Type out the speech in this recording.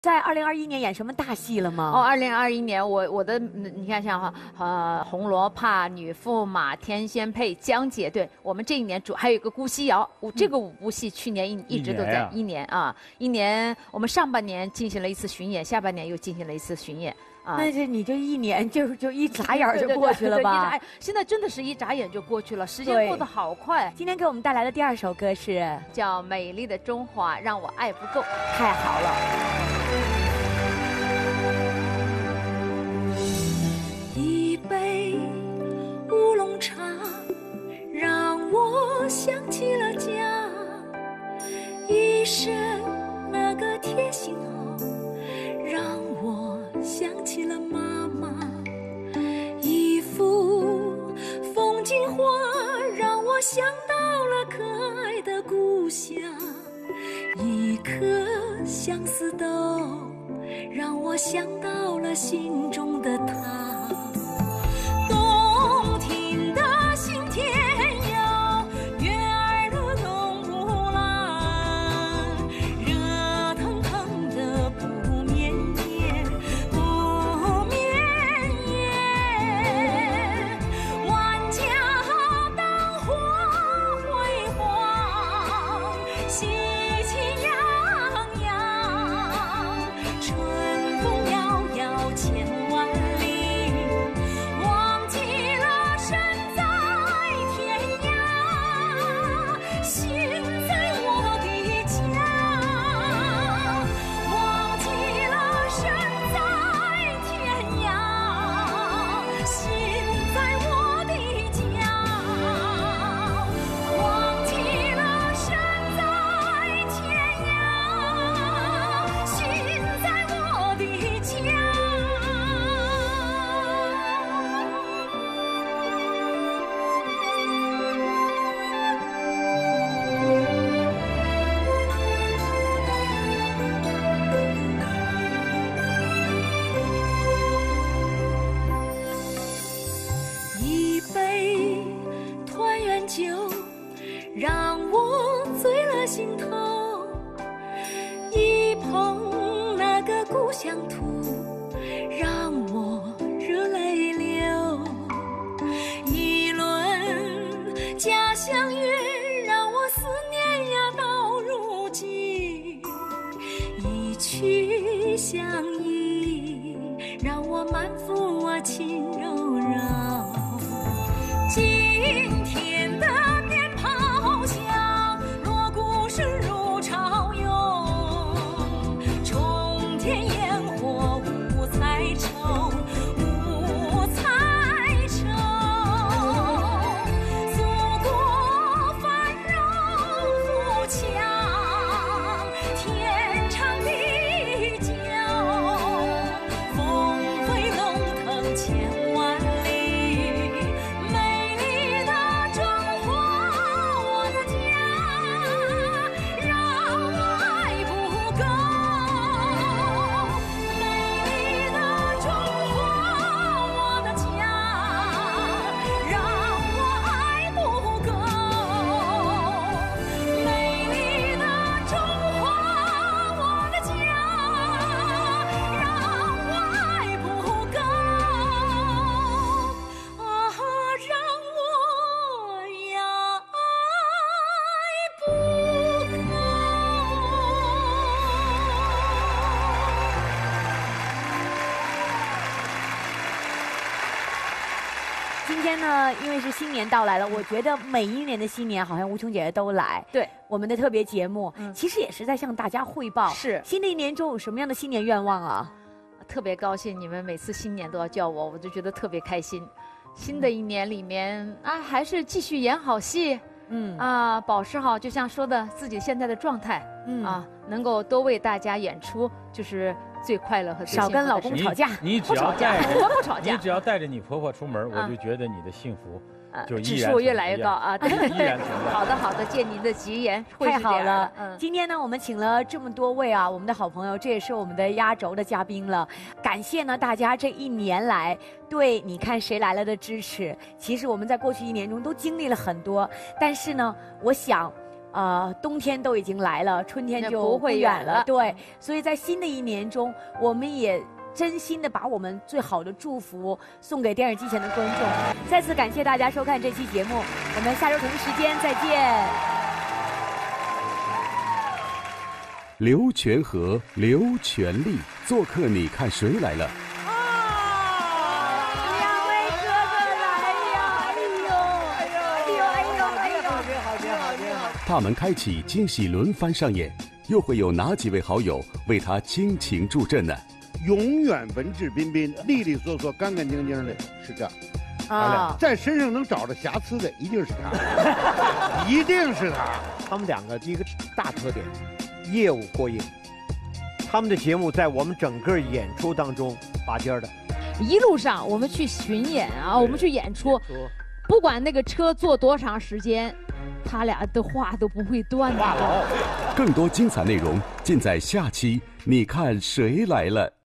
在2021年演什么大戏了吗？ 哦，2021年我的你看像红罗帕、女驸马、天仙配、江姐，对我们这一年还有一个姑息瑶，这个5部戏去年一直都在一年，我们上半年进行了一次巡演，下半年又进行了一次巡演。 那你这一年就一眨眼就过去了吧？ 现在真的是一眨眼就过去了，时间过得好快。 今天给我们带来的第2首歌是叫《美丽的中华》，让我爱不够。 太好了。 一杯乌龙茶，让我想起了家，一声那个贴心好，让我想起了妈妈，一幅风景画，让我想到了可爱的故乡，一颗相思豆，让我想到了心中的她。动听的信天游，月儿的东不来，热腾腾的不眠夜，不眠夜，万家灯火辉煌，喜气洋洋，春风摇摇千万里，忘记了身在天涯，心在我的家，忘记了身在天涯，心在我的家，忘记了身在天涯，心在我的家。一杯团圆酒，让我醉了心头，一捧那个故乡土，让我热泪流，一轮家乡月，让我思念呀到如今，一曲相依，让我满腹情柔柔。今天的鞭炮响，锣鼓声如潮涌，冲天烟火五彩绸，五彩绸，祖国繁荣富强，天长地久，风飞龙腾千万里，美丽的中华我的家，让我爱不够，美丽的中华我的家，让我爱不够，美丽的中华我的家，让我爱不够，让我呀爱不够。 今天呢，因为是新年到来了，我觉得每一年的新年好像吴琼姐姐都来。 对， 我们的特别节目，其实也是在向大家汇报， 是新的一年中有什么样的新年愿望啊？ 特别高兴，你们每次新年都要叫我，我就觉得特别开心。新的一年里面还是继续演好戏，保持好，就像说的自己现在的状态，能够多为大家演出，就是最快乐和最幸福的事。 少跟老公吵架， 你只要带着我不吵架， 你只要带着你婆婆出门，我就觉得你的幸福就指数越来越高啊！对， 依然存在。 好的好的，借您的吉言， 太好了。 嗯， 今天呢，我们请了这么多位我们的好朋友，这也是我们的压轴的嘉宾了。感谢呢大家这一年来对你看谁来了的支持。其实我们在过去一年中都经历了很多，但是呢，我想。 冬天都已经来了，春天就不会远了。 对，所以在新的一年中，我们也真心的把我们最好的祝福送给电视机前的观众。再次感谢大家收看这期节目，我们下周同一时间再见。 刘全和、刘全利做客，你看谁来了？ 两位哥哥来呀！ 他们开启惊喜轮番上演，又会有哪几位好友为他倾情助阵呢？ 永远文质彬彬、利利索索、干干净净的是这。在身上能找着瑕疵的，一定是他，一定是他。 他们两个一个大特点，业务过硬。他们的节目在我们整个演出当中拔尖的。 一路上我们去巡演啊，我们去演出，不管那个车坐多长时间，他俩的话都不会断的。 更多精彩内容尽在下期《你看谁来了》。